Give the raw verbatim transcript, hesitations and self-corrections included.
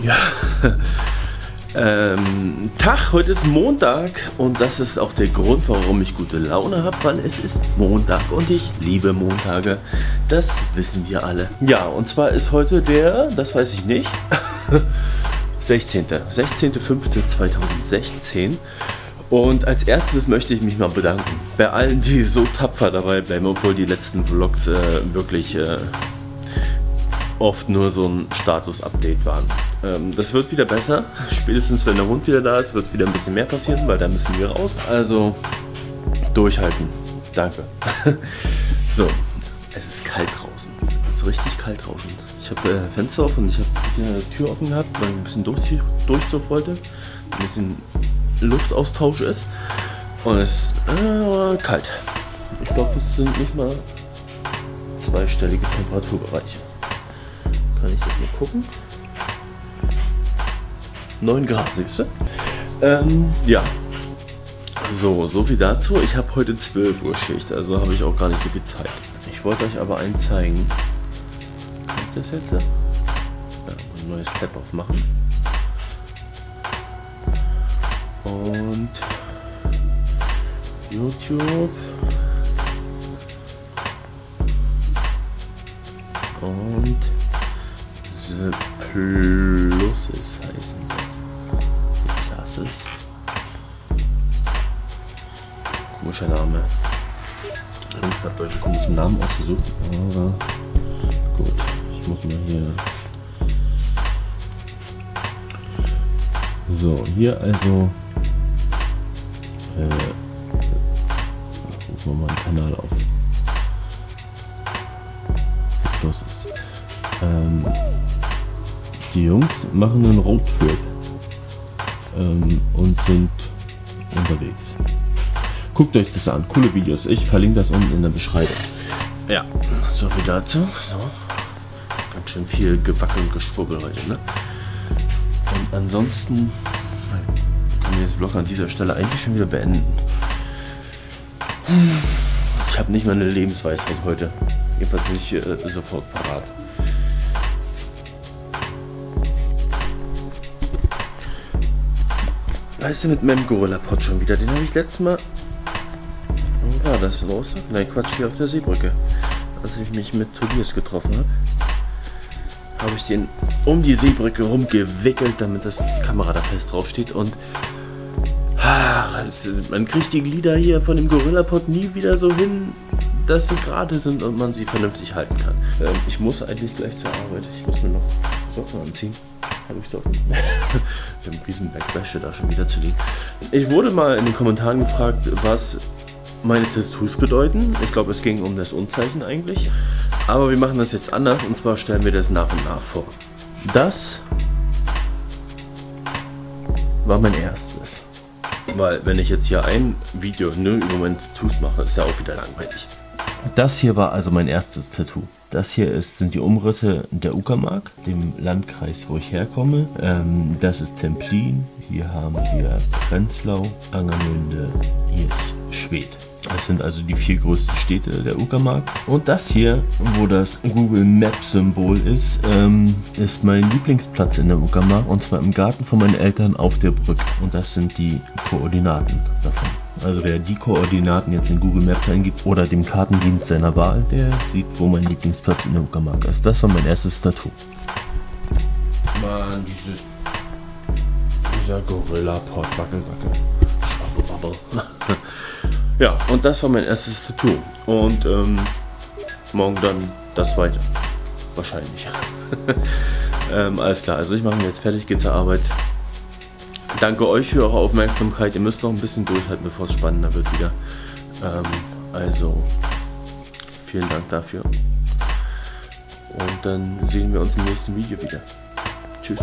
Ja. ähm, Tag, heute ist Montag und das ist auch der Grund, warum ich gute Laune habe, weil es ist Montag und ich liebe Montage. Das wissen wir alle. Ja, und zwar ist heute der, das weiß ich nicht, sechzehnte fünfte zweitausendsechzehn. Und als erstes möchte ich mich mal bedanken bei allen, die so tapfer dabei bleiben, obwohl die letzten Vlogs äh, wirklich äh, oft nur so ein Status-Update waren. Ähm, das wird wieder besser. Spätestens wenn der Hund wieder da ist, wird wieder ein bisschen mehr passieren, weil da müssen wir raus. Also durchhalten. Danke. So, es ist kalt draußen. Es ist richtig kalt draußen. Ich habe äh, Fenster auf und ich habe die Tür offen gehabt, weil ich ein bisschen durch, durchzug wollte. Ein bisschen Luftaustausch ist. Und es ist äh, kalt. Ich glaube, es sind nicht mal zweistellige Temperaturbereiche. Kann ich das mal gucken? neun Grad, siehst du? Ähm, ja. So, so viel dazu. Ich habe heute zwölf Uhr Schicht, also habe ich auch gar nicht so viel Zeit. Ich wollte euch aber einen zeigen. Kann ich das jetzt? Ja, ein neues Tab aufmachen. Und YouTube. Und The Pluses heißen die. The Classes. Komischer Name. Ich habe solche komischen Namen ausgesucht. Aber gut, ich muss mal hier. So, hier also. Äh, rufen wir mal einen Kanal auf. Los ist. Ähm, die Jungs machen einen Roadtrip ähm, und sind unterwegs. Guckt euch das an, coole Videos. Ich verlinke das unten in der Beschreibung. Ja, so viel dazu. So. Ganz schön viel Gewackel und Geschwurbel heute, ne? Und ansonsten können wir das Vlog an dieser Stelle eigentlich schon wieder beenden. Ich habe nicht mal eine Lebensweisheit heute. Jedenfalls nicht äh, sofort parat. Weißt du, mit meinem Gorilla-Pod schon wieder, den habe ich letztes Mal, wo war das, los? Nein, Quatsch, hier auf der Seebrücke. Als ich mich mit Tobias getroffen habe, habe ich den um die Seebrücke rumgewickelt, damit das die Kamera da fest drauf steht. Und ach, es, man kriegt die Glieder hier von dem Gorilla-Pod nie wieder so hin, dass sie gerade sind und man sie vernünftig halten kann. Ähm, ich muss eigentlich gleich zur Arbeit. Ich muss mir noch Socken anziehen. Habe ich Socken? Ich habe einen riesen Berg Wäsche da schon wieder zu liegen. Ich wurde mal in den Kommentaren gefragt, was meine Tattoos bedeuten. Ich glaube, es ging um das Unzeichen eigentlich. Aber wir machen das jetzt anders und zwar stellen wir das nach und nach vor. Das war mein erstes. Weil wenn ich jetzt hier ein Video nur über meine Tattoos mache, ist ja auch wieder langweilig. Das hier war also mein erstes Tattoo. Das hier ist, sind die Umrisse der Uckermark, dem Landkreis, wo ich herkomme. Ähm, das ist Templin, hier haben wir Prenzlau, Angermünde, hier ist Schwedt. Das sind also die vier größten Städte der Uckermark. Und das hier, wo das Google Maps Symbol ist, ähm, ist mein Lieblingsplatz in der Uckermark. Und zwar im Garten von meinen Eltern auf der Brücke. Und das sind die Koordinaten davon. Also wer die Koordinaten jetzt in Google Maps eingibt oder dem Kartendienst seiner Wahl, der sieht, wo mein Lieblingsplatz in der Uckermark ist. Das war mein erstes Tattoo. Mann, dieses, dieser Gorilla-Pod, wackel, wackel. Ja, und das war mein erstes Tattoo. Und ähm, morgen dann das zweite. Wahrscheinlich. ähm, alles klar, also ich mache mich jetzt fertig, gehe zur Arbeit. Danke euch für eure Aufmerksamkeit. Ihr müsst noch ein bisschen durchhalten, bevor es spannender wird wieder. Ähm, also, vielen Dank dafür. Und dann sehen wir uns im nächsten Video wieder. Tschüss.